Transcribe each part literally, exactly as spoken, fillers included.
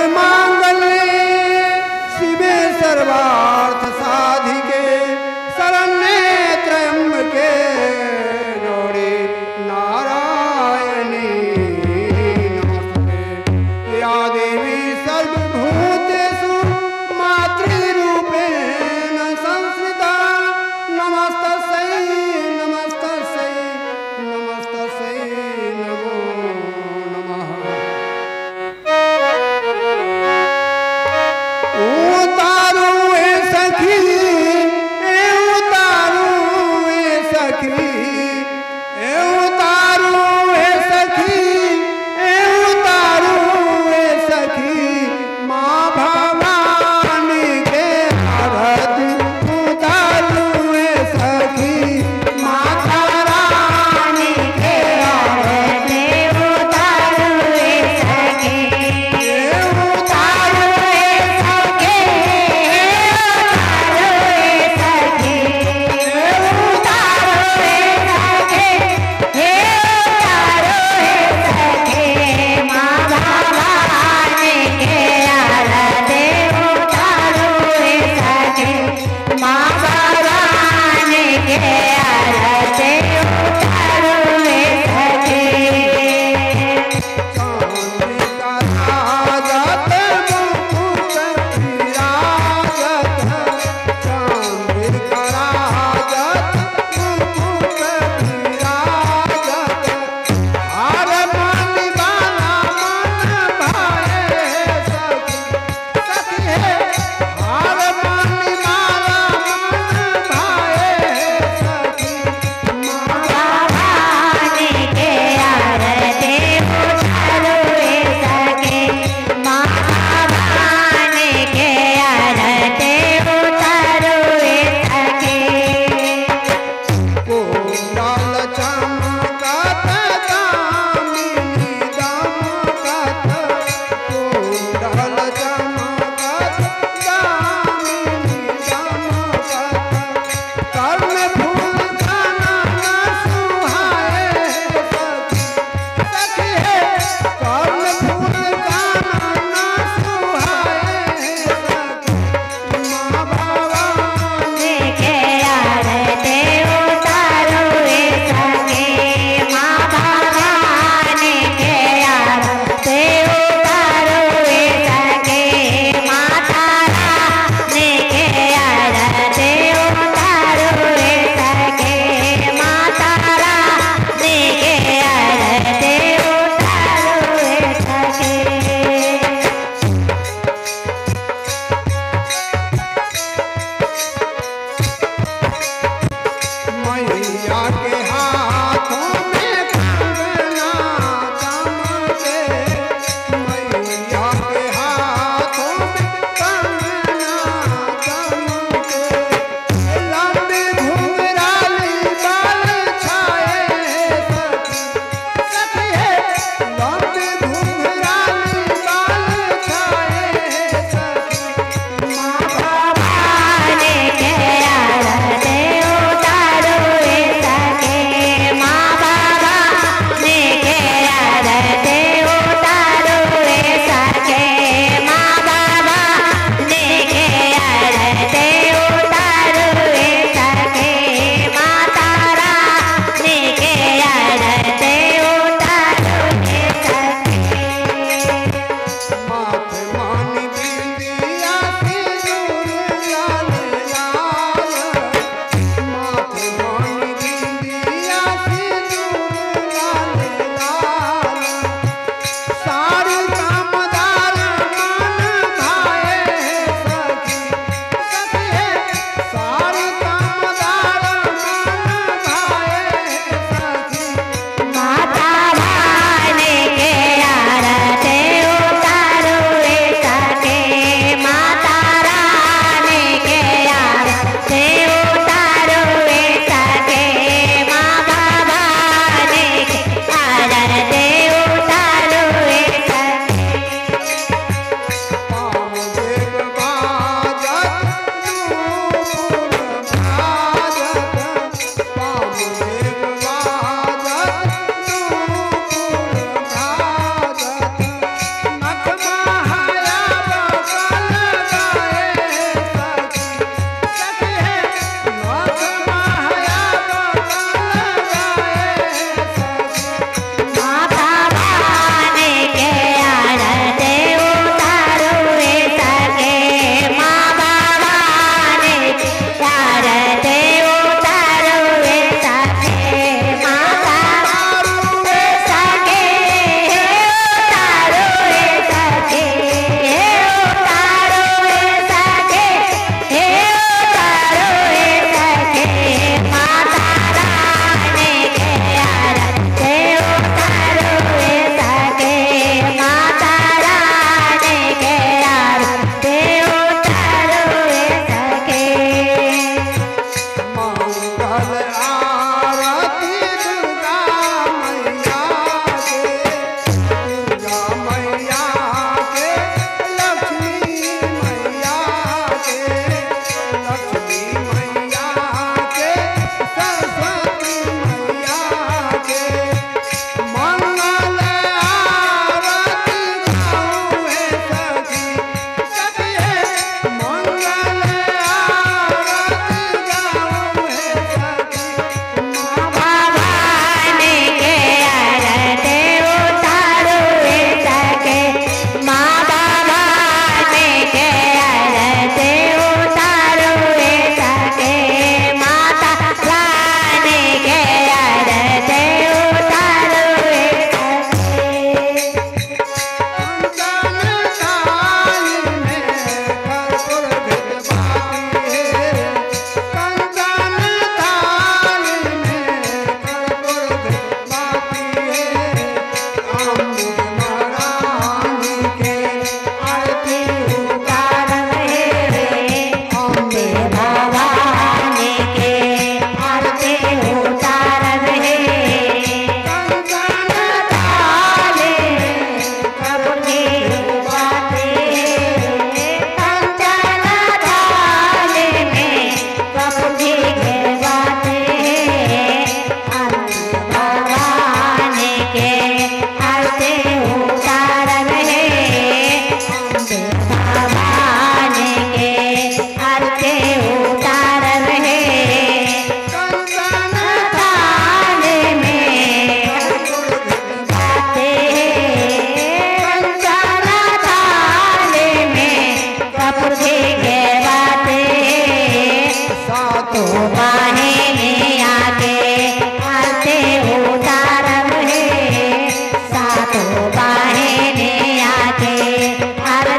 सर्वमांगल्ये शिवे सर्वार्थ साधिके शरण्ये त्र्यंबके गौरी नारायणी नमस्ते। या देवी सर्वभूतेषु मातृरूपेण संस्थिता नमस्तस्यै नमस्तस्यै नमस्तस्यै नमो नमः।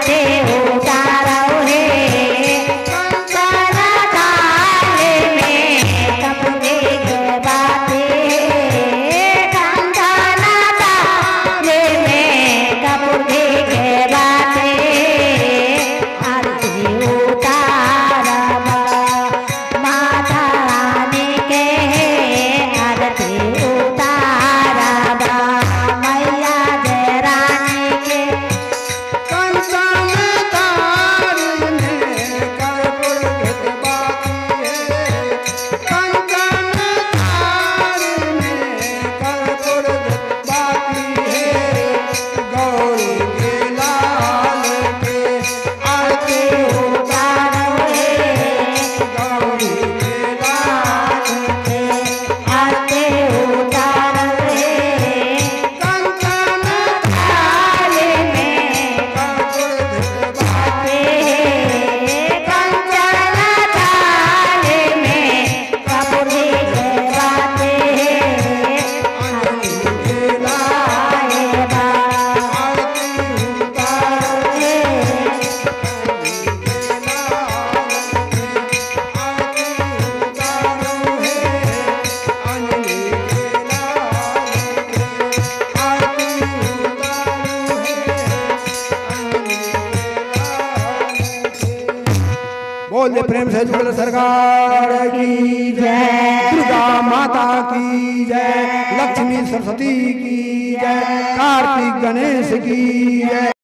आरती उतारो हे कंचन थाली में कपूरी के बाती कंचन थाली में कपूरी के बाती आरती उतारबा माता रानी के आरती उतारबा मैया जय रानी के कंचन थाली में कर्पूर घृत बाती है कंचन थाली में कर्पूर घृत बाती है गौरी के लाल के आरती उतारो हे गौरी के लाल के आरती उतारो हे कंचन थाली में कर्पूर घृत बाती कंचन थाली में कपूरी के बाती आरती के लाल बा आरती उतारो बोल दे प्रेम से जुगल सरकार की जय दुर्गा माता की जय लक्ष्मी सरस्वती की जय कार्तिक गणेश की जय।